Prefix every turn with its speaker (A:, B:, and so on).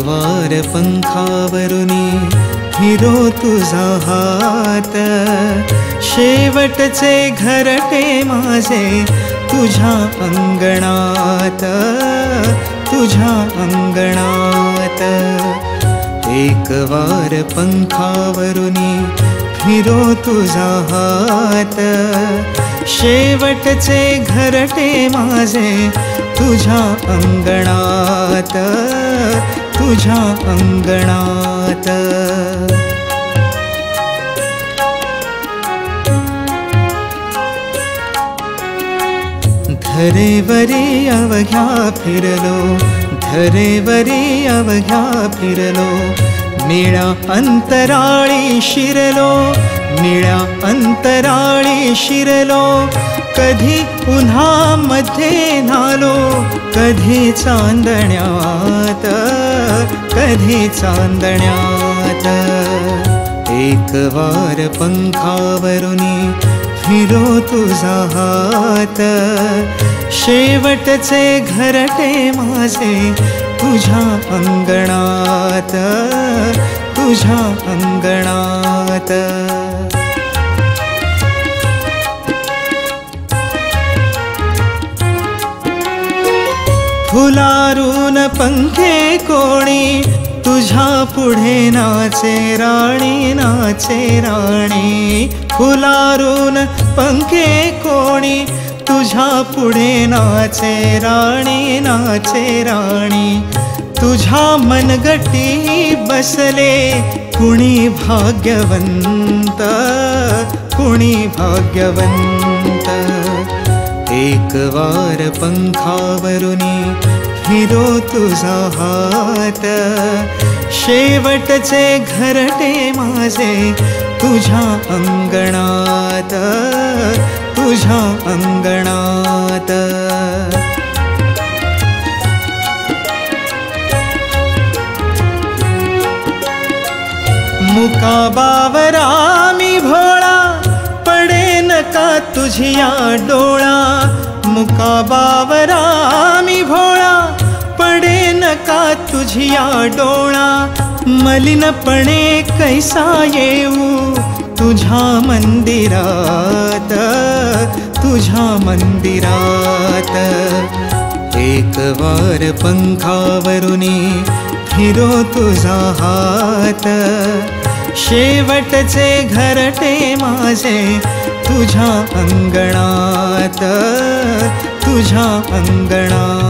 A: वार पंखावरुनी फिरो तुझा हात, शेवटचे घरटे माझे तुझ्या अंगणात, तुझ्या अंगणात। एक वार पंखावरुनी फिरो तुझा हात, शेवटचे घरटे माझे तुझ्या अंगणात, तुझ्या अंगणात। धरेवरी अवघ्या फिरलो, धरेवरी अवघ्या फिरलो, निळ्या अंतराळी शिरलो, निळ्या अंतराळी शिरलो। कधी उन्हामध्ये न्हालो, कधी चांदण्यात, कधी चांदण्यात। एक वार पंखावरुनी फिरो तुझा हात, शेवटचे घरटे माझे तुझ्या अंगणात, तुझ्या अंगणात। फुलारून पंखे कोणी तुझ्या पुढे नाचे राणी, नाचे राणी। फुलारून पंखे कोणी तुझ्या पुढे नाचे राणी, नाचे राणी। तुझ्या मनगटी बसले कुणी भाग्यवंत, कुणी भाग्यवंत। एक वार पंखावरुनी फिरो तुझा हात, शेवटचे घरटे माझे तुझ्या अंगणात, तुझ्या अंगणात। मुका बावरा मी भोळा, पडेन का तुझिया डोळा। मुका बावरा मी भोळा, पडेन का तुझिया डोळा। मलिनपणे कैसा येऊ तुझ्या मंदिरात, तुझ्या मंदिरात। एक वार पंखावरुनी फिरो तुझा हात, शेवटचे घरटे माझे तुझ्या अंगणात, तुझ्या अंगणात।